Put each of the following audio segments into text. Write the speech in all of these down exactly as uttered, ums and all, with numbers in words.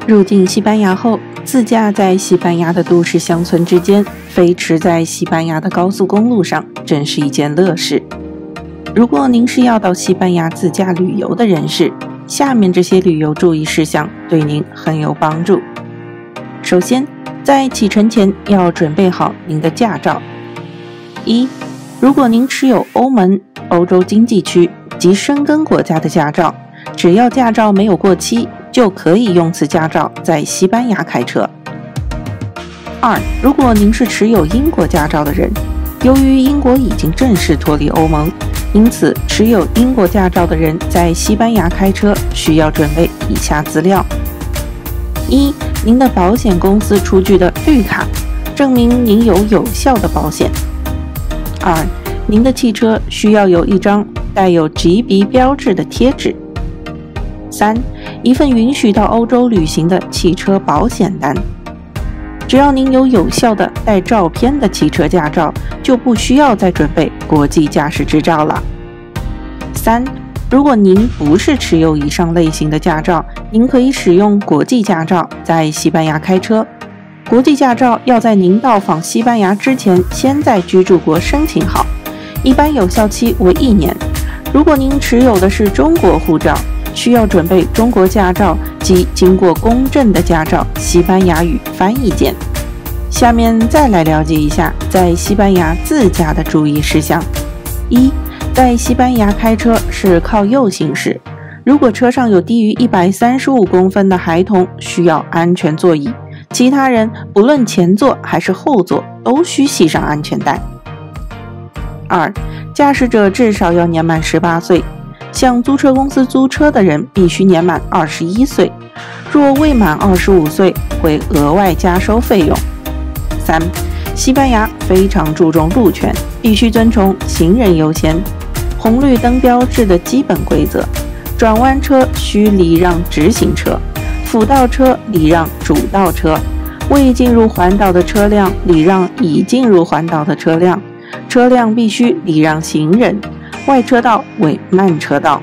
入境西班牙后，自驾在西班牙的都市乡村之间飞驰在西班牙的高速公路上，真是一件乐事。如果您是要到西班牙自驾旅游的人士，下面这些旅游注意事项对您很有帮助。首先，在启程前要准备好您的驾照。一、如果您持有欧盟、欧洲经济区及申根国家的驾照，只要驾照没有过期，就可以用此驾照在西班牙开车。二、如果您是持有英国驾照的人，由于英国已经正式脱离欧盟，因此持有英国驾照的人在西班牙开车需要准备以下资料：一、您的保险公司出具的绿卡，证明您有有效的保险。二、您的汽车需要有一张带有 G B 标志的贴纸。三、一份允许到欧洲旅行的汽车保险单。只要您有有效的带照片的汽车驾照，就不需要再准备国际驾驶执照了。三、如果您不是持有以上类型的驾照，您可以使用国际驾照在西班牙开车。国际驾照要在您到访西班牙之前，先在居住国申请好，一般有效期为一年。如果您持有的是中国护照，需要准备中国驾照及经过公证的驾照西班牙语翻译件。下面再来了解一下在西班牙自驾的注意事项。一、在西班牙开车是靠右行驶，如果车上有低于一百三十五公分的孩童，需要安全座椅，其他人不论前座还是后座都需系上安全带。二、驾驶者至少要年满十八岁，向租车公司租车的人必须年满二十一岁，若未满二十五岁会额外加收费用。三、西班牙非常注重路权，必须遵从行人优先、红绿灯标志的基本规则，转弯车需礼让直行车，辅道车礼让主道车，未进入环岛的车辆礼让已进入环岛的车辆，车辆必须礼让行人，外车道为慢车道。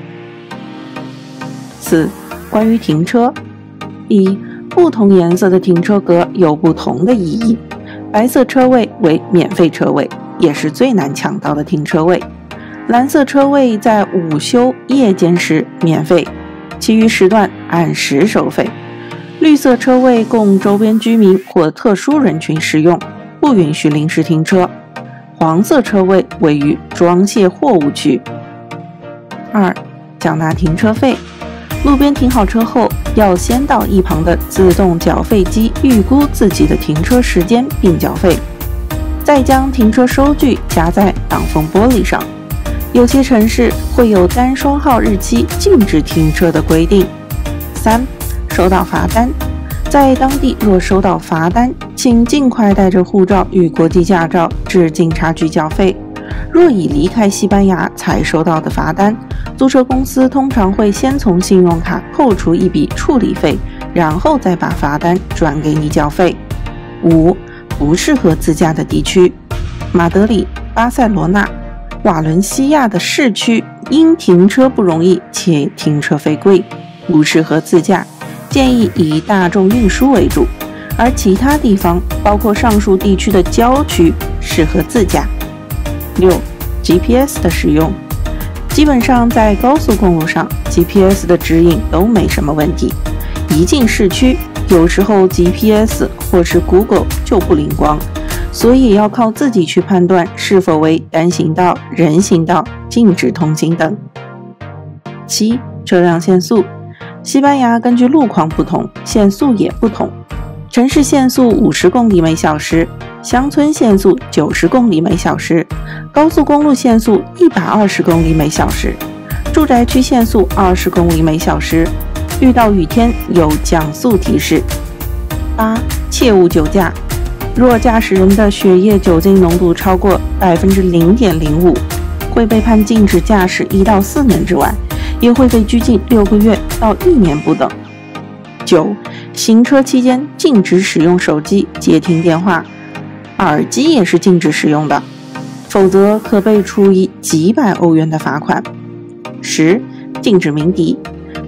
四、关于停车。一、不同颜色的停车格有不同的意义。白色车位为免费车位，也是最难抢到的停车位。蓝色车位在午休、夜间时免费，其余时段按时收费。绿色车位供周边居民或特殊人群使用，不允许临时停车。黄色车位位于装卸货物区。二、缴纳停车费。路边停好车后，要先到一旁的自动缴费机预估自己的停车时间并缴费，再将停车收据夹在挡风玻璃上。有些城市会有单双号日期禁止停车的规定。三、收到罚单。在当地若收到罚单，请尽快带着护照与国际驾照至警察局缴费。若已离开西班牙才收到的罚单，租车公司通常会先从信用卡扣除一笔处理费，然后再把罚单转给你缴费。五、不适合自驾的地区。马德里、巴塞罗那、瓦伦西亚的市区因停车不容易且停车费贵，不适合自驾，建议以大众运输为主，而其他地方，包括上述地区的郊区，适合自驾。六、G P S 的使用。基本上在高速公路上 G P S 的指引都没什么问题，一进市区，有时候 G P S 或是 Google 就不灵光，所以要靠自己去判断是否为单行道、人行道、禁止通行等。七、车辆限速。西班牙根据路况不同，限速也不同。城市限速五十公里每小时，乡村限速九十公里每小时，高速公路限速一百二十公里每小时，住宅区限速二十公里每小时。遇到雨天有降速提示。八、切勿酒驾。若驾驶人的血液酒精浓度超过百分之零点零五，会被判禁止驾驶一到四年之外，也会被拘禁六个月到一年不等。九、行车期间禁止使用手机、接听电话，耳机也是禁止使用的，否则可被处以几百欧元的罚款。十、禁止鸣笛。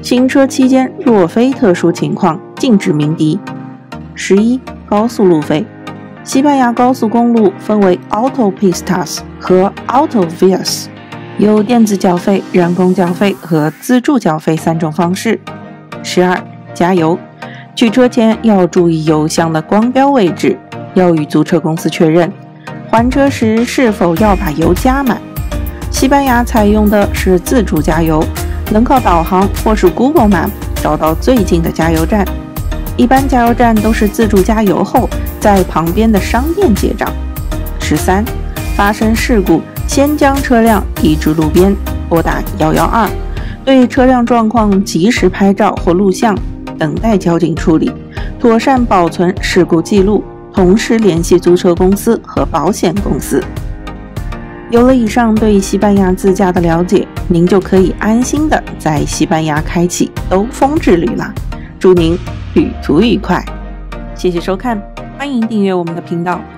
行车期间若非特殊情况，禁止鸣笛。十一、高速路费。西班牙高速公路分为 autopistas 和 autovías， 有电子缴费、人工缴费和自助缴费三种方式。十二、加油。取车前要注意油箱的光标位置，要与租车公司确认。还车时是否要把油加满？西班牙采用的是自助加油，能靠导航或是 Google Map 找到最近的加油站。一般加油站都是自助加油后，在旁边的商店结账。十三、发生事故，先将车辆移至路边，拨打一一二，对车辆状况及时拍照或录像，等待交警处理，妥善保存事故记录，同时联系租车公司和保险公司。有了以上对西班牙自驾的了解，您就可以安心的在西班牙开启兜风之旅啦！祝您旅途愉快，谢谢收看，欢迎订阅我们的频道。